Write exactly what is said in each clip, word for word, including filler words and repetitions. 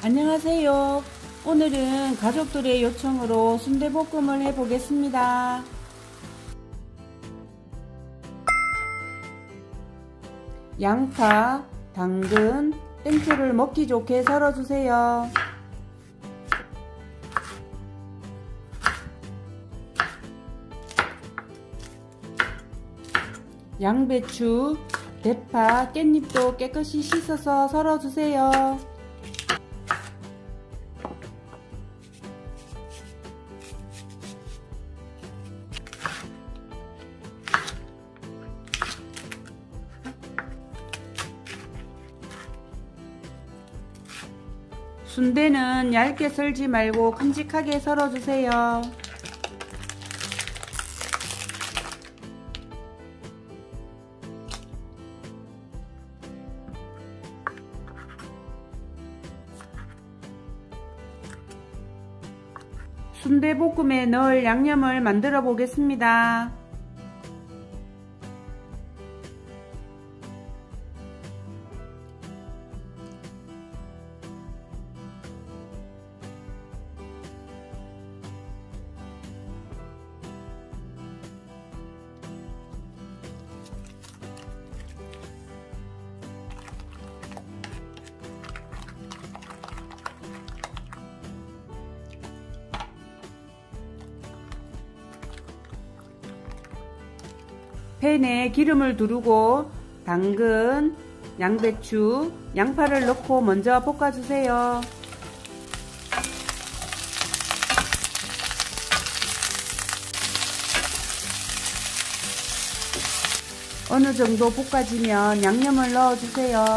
안녕하세요. 오늘은 가족들의 요청으로 순대볶음을 해보겠습니다. 양파, 당근, 땡초를 먹기 좋게 썰어주세요. 양배추, 대파, 깻잎도 깨끗이 씻어서 썰어주세요. 순대는 얇게 썰지 말고 큼직하게 썰어주세요. 순대볶음에 넣을 양념을 만들어 보겠습니다. 팬에 기름을 두르고 당근, 양배추, 양파를 넣고 먼저 볶아주세요. 어느 정도 볶아지면 양념을 넣어주세요.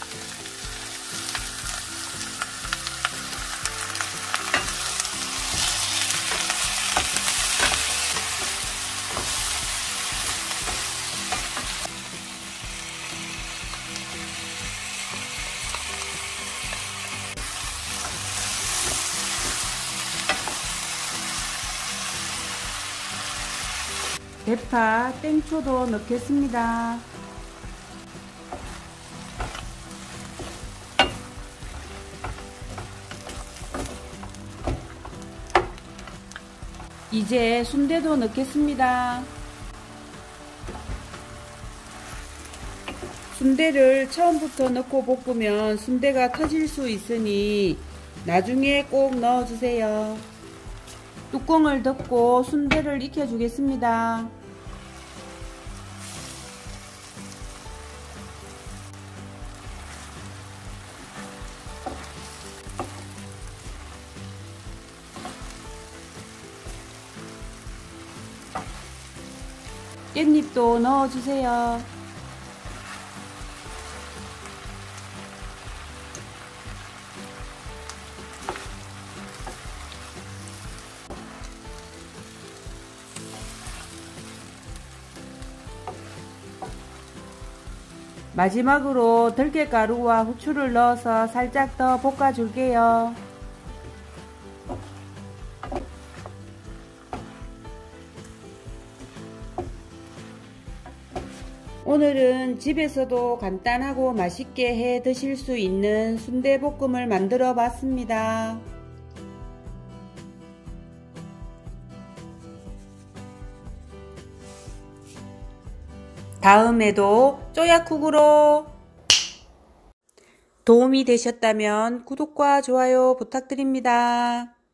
대파, 땡초도 넣겠습니다. 이제 순대도 넣겠습니다. 순대를 처음부터 넣고 볶으면 순대가 터질 수 있으니 나중에 꼭 넣어주세요. 뚜껑을 덮고 순대를 익혀 주겠습니다. 깻잎도 넣어주세요. 마지막으로 들깨가루와 후추를 넣어서 살짝 더 볶아줄게요. 오늘은 집에서도 간단하고 맛있게 해 드실 수 있는 순대볶음을 만들어 봤습니다. 다음에도 쪼약쿡으로 도움이 되셨다면 구독과 좋아요 부탁드립니다.